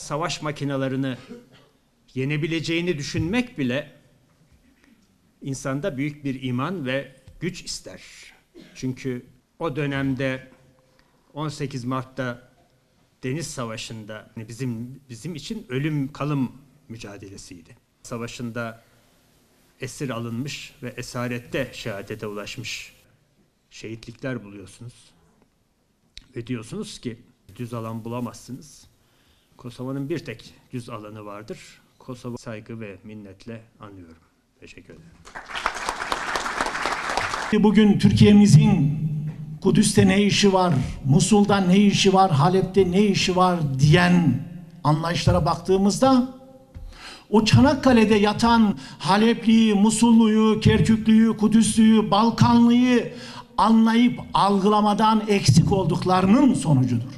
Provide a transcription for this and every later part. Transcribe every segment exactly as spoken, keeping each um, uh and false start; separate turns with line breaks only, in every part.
savaş makinalarını yenebileceğini düşünmek bile insanda büyük bir iman ve güç ister. Çünkü o dönemde on sekiz Mart'ta Deniz Savaşı'nda bizim bizim için ölüm kalım mücadelesiydi. Savaşında esir alınmış ve esarette şehadete ulaşmış şehitlikler buluyorsunuz. Ve diyorsunuz ki düz alan bulamazsınız. Kosova'nın bir tek düz alanı vardır. Kosova saygı ve minnetle anıyorum. Teşekkür ederim.
Bugün Türkiye'mizin Kudüs'te ne işi var, Musul'da ne işi var, Halep'te ne işi var diyen anlayışlara baktığımızda o Çanakkale'de yatan Halepli'yi, Musullu'yu, Kerküklü'yü, Kudüs'lü'yü, Balkanlı'yı anlayıp algılamadan eksik olduklarının sonucudur.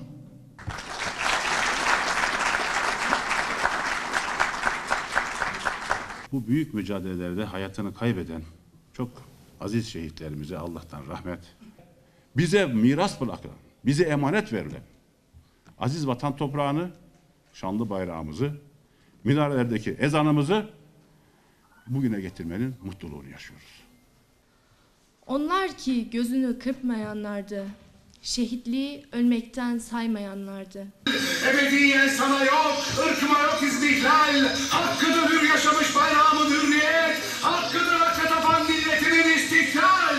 Bu büyük mücadelelerde hayatını kaybeden çok aziz şehitlerimize Allah'tan rahmet, bize miras bırakılan, bize emanet verilen aziz vatan toprağını, şanlı bayrağımızı, minarelerdeki ezanımızı bugüne getirmenin mutluluğunu yaşıyoruz.
Onlar ki gözünü kırpmayanlardı, şehitliği ölmekten saymayanlardı.
Ebediyen sana yok, ırkıma yok istihlal, hakkıdır hür yaşamış bayrağımın hürriyet, hakkıdır hakka tapan milletimin istiklal.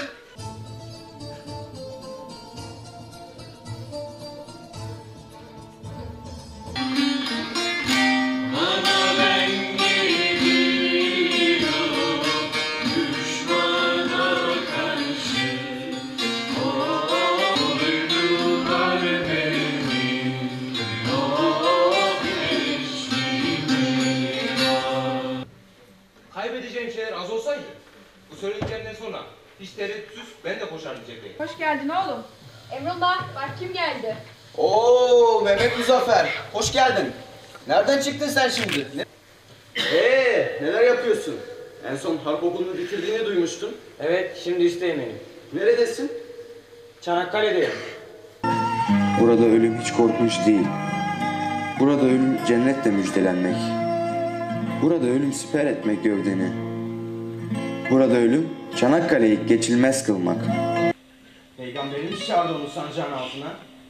Kaybedeceğim şeyler az olsaydı, bu söylediklerimden sonra hiç tereddütsüz ben de koşardım cepheye.
Hoş geldin oğlum. Emrullah, bak kim geldi?
Oo Mehmet Muzaffer, hoş geldin. Nereden çıktın sen şimdi? Ne... Ee, neler yapıyorsun? En son harp okulunu bitirdiğini duymuştum.
Evet, şimdi üstteyim benim.
Neredesin?
Çanakkale'deyim.
Burada ölüm hiç korkunç değil. Burada ölüm cennetle müjdelenmek. Burada ölüm siper etmek gövdeni. Burada ölüm Çanakkale'yi geçilmez kılmak.
Peygamberimiz çağırdı onu sancağın altına.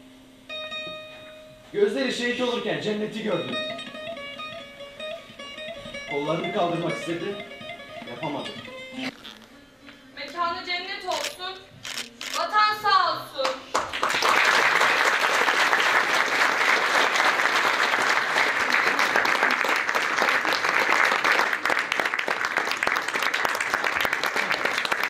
Gözleri şehit olurken cenneti gördü. Kollarını kaldırmak istedi, yapamadı.
Mekanı cennet olsun, vatan sağ olsun.